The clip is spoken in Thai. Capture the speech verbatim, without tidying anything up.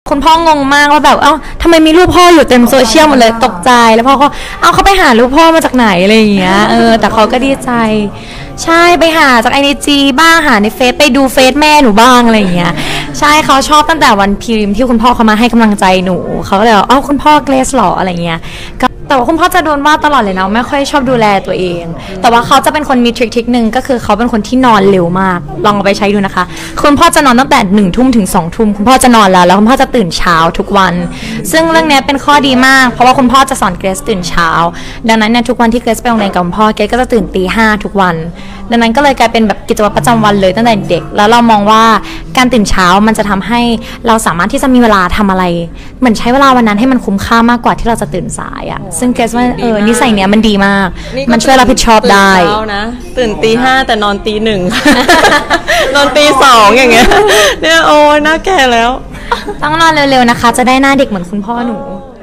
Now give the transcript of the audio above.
คุณพ่องงมากว่าแบบเอ้าทำไมมีรูปพ่ออยู่เต็มโซเชียลหมดเลยตกใจแล้วพ่อเขาเอาเขาไปหารูปพ่อมาจากไหนอะไรอย่างเงี้ยเออแต่เขาก็ดีใจใช่ไปหาจากไอจีบ้างหาในเฟซไปดูเฟซแม่หนูบ้างอะไรอย่างเงี้ยใช่เขาชอบตั้งแต่วันพรีมที่คุณพ่อเขามาให้กำลังใจหนูเขาก็เลยว่าเอ้าคุณพ่อเกรซหรออะไรเงี้ยแต่ว่าคุณพ่อจะโดนว่าตลอดเลยนะไม่ค่อยชอบดูแลตัวเองแต่ว่าเขาจะเป็นคนมีทริคทริคหนึ่งก็คือเขาเป็นคนที่นอนเร็วมากลองเอาไปใช้ดูนะคะคุณพ่อจะนอนตั้งแต่หนึ่งทุ่มถึงสองทุ่มคุณพ่อจะนอนแล้วแล้วคุณพ่อจะตื่นเช้าทุกวันซึ่งเรื่องนี้เป็นข้อดีมากเพราะว่าคุณพ่อจะสอนเกรซตื่นเช้าดังนั้นเนี่ยทุกวันที่เกรซไปโรงเรียนกับคุณพ่อเกรซก็จะตื่นตีห้าทุกวันดังนั้นก็เลยกลายเป็นแบบกิจวัตรประจำวันเลยตั้งแต่เด็กแล้วเรามองว่าการตื่นเช้ามันจะทำให้เราสามารถที่จะมีเวลาทำอะไรเหมือนใช้เวลาวันนั้นให้มันคุ้มค่ามากกว่าที่เราจะตื่นสายอ่ะซึ่งเกรซว่าเออนิสัยเนี้ยมันดีมากมันช่วยรับผิดชอบได้นะตื่นตีห้าแต่นอนตีหนึ่งนอนตีสองอย่างเงี้ยเนี่ยโอ้น่าแก่แล้วต้องนอนเร็วๆนะคะจะได้หน้าเด็กเหมือนคุณพ่อหนู